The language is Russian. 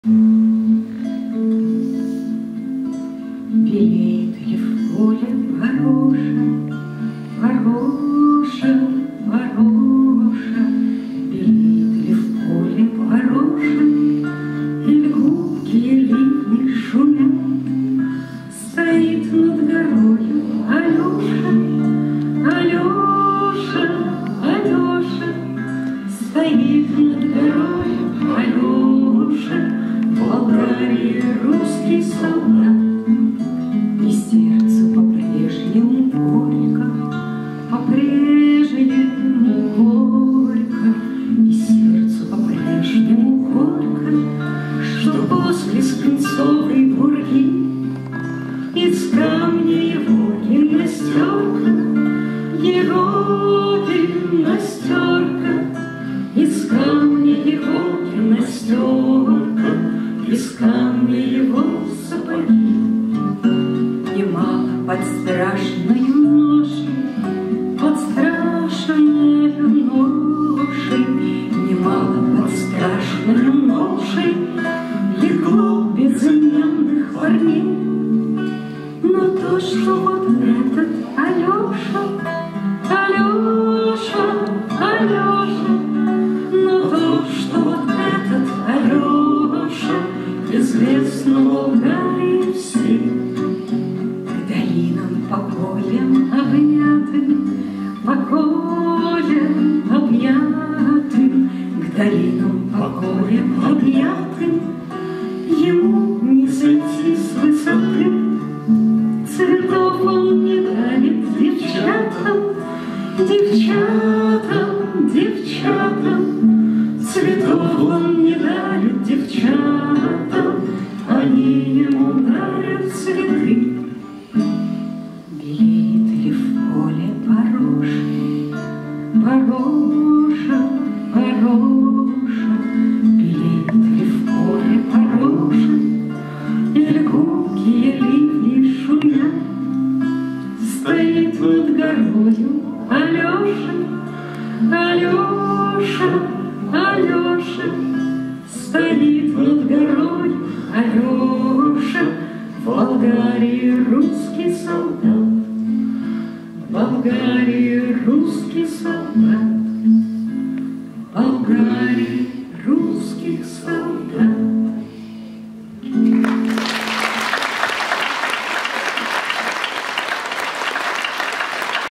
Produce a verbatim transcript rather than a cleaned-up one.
Белеет ли в поле вороша, вороша, вороша, белеет ли в поле вороша, или гулкие ливни шумят, стоит над горою Алеша, Алеша, Алеша, стоит над горою Алеша, в Болгарии русский солдат. И сердцу по-прежнему горько, по-прежнему горько, и сердцу по-прежнему горько, что после свинцовой бурги из камня его гимнастерка, его гимнастерка, из камня его гимнастерка, из камня его сапоги. Немало под страшною ношей, под страшною ношей, немало под страшною ношей легло безымянных парней. Но то, что вот этот Алеша, Алеша, Алеша, но то, что вот этот Алеша известно Болгарии всей. Покоем объятым, покоем объятым, к долинам покоем объятым, ему не сойти с высоты. Цветов он не дарит девчатам, девчатам, девчатам, цветов он не дарит девчатам, они ему дарят цветы. Белеет ли в поле вороша, вороша, вороша, белеет ли в поле вороша, или гулкие ливни шумят, стоит над горою Алеша, Алеша, Алеша, стоит над горою Алеша, в Болгарии русский солдат, в Болгарии русский солдат.